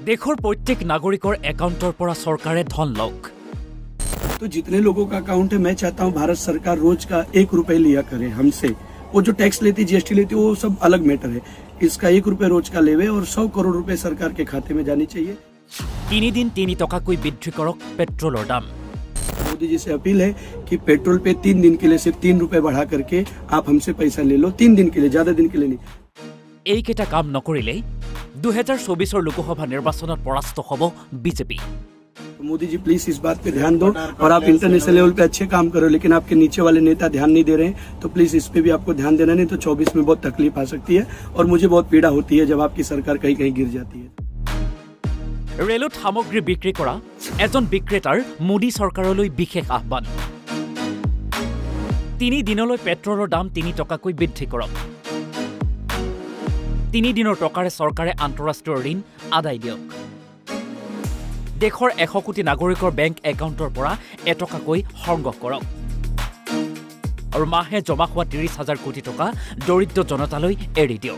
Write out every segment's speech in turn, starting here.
देशर प्रत्येक नागरिकर एकाउंटर पर सरकारे धन लौक। तो जितने लोगों का अकाउंट है, मैं चाहता हूं भारत सरकार रोज का 1 रुपए लिया करे हमसे। वो जो टैक्स लेती, जीएसटी लेती, वो सब अलग मैटर है। इसका 1 रुपए रोज का लेवे और 100 करोड़ रुपए सरकार के खाते में जानी चाहिए। 3 दिन 3 टकाকৈ বৃদ্ধি কৰক पेट्रोलर दाम। मोदी जी से अपील है कि पेट्रोल पे 3 दिन के लिए सिर्फ 3 रुपए बढ़ा करके आप हमसे पैसा ले लो, 3 दिन के लिए, ज्यादा दिन के लिए नहीं। এইকেইটা কাম নকৰিলে 2024 লোকসভা নিৰ্বাচনত পৰাস্ত হ'ব বিজেপি। मोदी जी प्लीज इस बात पे ध्यान दो, और आप इंटरनेशनल लेवल पे अच्छे काम करो, लेकिन आपके नीचे वाले नेता ध्यान नहीं दे रहे हैं, तो प्लीज इस पे भी आपको ध्यान देना, नहीं तो 24 में बहुत तकलीफ आ सकती है। और मुझे बहुत पीड़ा होती है जब आपकी सरकार कहीं कहीं गिर जाती है। रेलत सामग्री बिक्री কৰা এজন বিক্ৰেতাৰ মোদী চৰকাৰলৈ বিশেষ আহ্বান। 3 দিনলৈ পেট্ৰলৰ দাম 3 টকাকৈ বৃদ্ধি কৰক। 3 দিনৰ টকাৰে চৰকাৰে আন্তঃৰাষ্ট্ৰীয় ঋণ আদায় দিয়ক। দেশৰ 100 কোটি নাগৰিকৰ বেংক একাউণ্টৰ পৰা এটকাকৈ সংগ্ৰহ কৰক আৰু মাহে জমা হোৱা 30,000 কোটি টকা দৰিদ্ৰ জনতালৈ এৰি দিয়ক।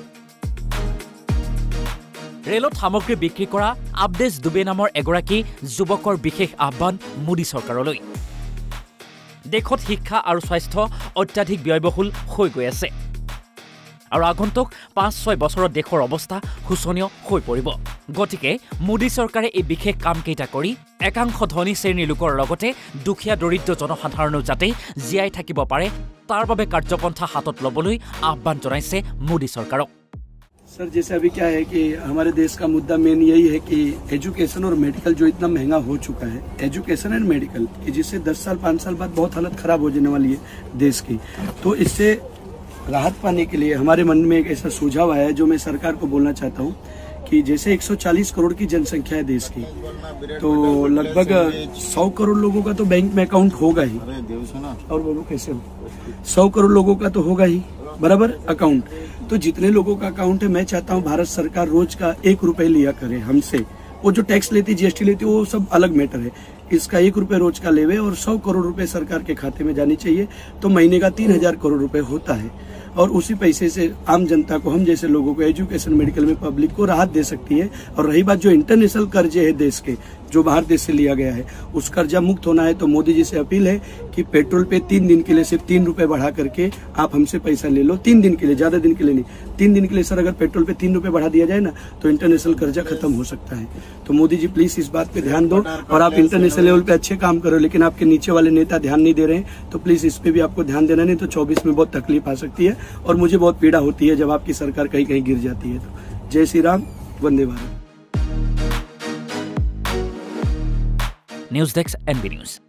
ৰেলত সামগ্ৰী বিক্ৰী কৰা আবদেশ দুবে নামৰ এগৰাকী যুৱকৰ বিশেষ আহ্বান মোদী চৰকাৰলৈ। দেশত শিক্ষা আৰু স্বাস্থ্য অত্যাধিক ব্যয়বহুল হৈ গৈ আছে আৰু আগন্তুক 5-6 বছৰত দেশৰ অৱস্থা শোচনীয় হৈ পৰিব। গতিকে মোদী চৰকাৰে এই বিশেষ কামকেইটা কৰি একাংশ ধনী শ্ৰেণীৰ লোকৰ লগতে দুখীয়া দৰিদ্ৰ জনসাধাৰণো যাতে জীয়াই থাকিব পাৰে তাৰ বাবে কাৰ্যপন্থা হাতত ল'বলৈ আহ্বান জনাইছে মোদী চৰকাৰক। सर, जैसे अभी क्या है कि हमारे देश का मुद्दा मेन यही है कि एजुकेशन और मेडिकल जो इतना महंगा हो चुका है, एजुकेशन एंड मेडिकल, कि जिससे 10 साल 5 साल बाद बहुत हालत खराब हो जाने वाली है देश की। तो इससे राहत पाने के लिए हमारे मन में एक ऐसा सुझाव आया है जो मैं सरकार को बोलना चाहता हूँ कि जैसे 140 करोड़ की जनसंख्या है देश की, तो लगभग 100 करोड़ लोगों का तो बैंक में अकाउंट होगा ही। और बोलो कैसे हो, 100 करोड़ लोगों का तो होगा ही बराबर अकाउंट। तो जितने लोगों का अकाउंट है, मैं चाहता हूं भारत सरकार रोज का 1 रुपए लिया करे हमसे। वो जो टैक्स लेती, जीएसटी लेती, वो सब अलग मैटर है। इसका 1 रुपए रोज का लेवे और 100 करोड़ रुपए सरकार के खाते में जानी चाहिए, तो महीने का 3,000 करोड़ रुपए होता है। और उसी पैसे से आम जनता को, हम जैसे लोगों को एजुकेशन मेडिकल में पब्लिक को राहत दे सकती है। और रही बात जो इंटरनेशनल कर्जे है देश के, जो बाहर देश से लिया गया है, उस कर्जा मुक्त होना है, तो मोदी जी से अपील है कि पेट्रोल पे 3 दिन के लिए सिर्फ 3 रुपए बढ़ा करके आप हमसे पैसा ले लो, 3 दिन के लिए, ज्यादा दिन के लिए नहीं, 3 दिन के लिए। सर, अगर पेट्रोल पे 3 रुपए बढ़ा दिया जाए ना, तो इंटरनेशनल कर्जा खत्म हो सकता है। तो मोदी जी प्लीज इस बात पे ध्यान दो, और आप इंटरनेशनल लेवल पे अच्छे काम करो, लेकिन आपके नीचे वाले नेता ध्यान नहीं दे रहे हैं, तो प्लीज इस पे भी आपको ध्यान देना, नहीं तो 24 में बहुत तकलीफ आ सकती है। और मुझे बहुत पीड़ा होती है जब आपकी सरकार कहीं कहीं गिर जाती है। तो जय श्री राम, वंदे Bharat. News desk NB news.